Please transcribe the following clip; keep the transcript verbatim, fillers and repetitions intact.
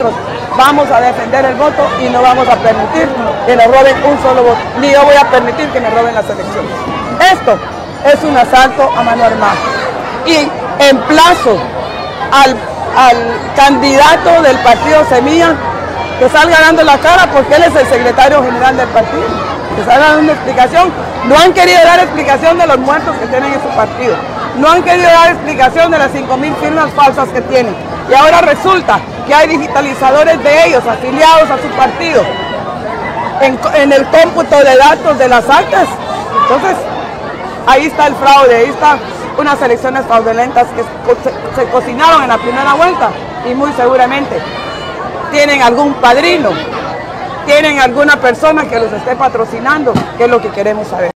nosotros vamos a defender el voto y no vamos a permitir que nos roben un solo voto, ni yo voy a permitir que me roben las elecciones. Esto es un asalto a mano armada y emplazo al, al candidato del partido Semilla que salga dando la cara porque él es el secretario general del partido, que salga dando explicación. No han querido dar explicación de los muertos que tienen en su partido, no han querido dar explicación de las cinco mil firmas falsas que tienen, y ahora resulta que hay digitalizadores de ellos afiliados a su partido en, en el cómputo de datos de las actas. Entonces ahí está el fraude, ahí están unas elecciones fraudulentas que se, se cocinaron en la primera vuelta y muy seguramente tienen algún padrino, tienen alguna persona que los esté patrocinando, que es lo que queremos saber.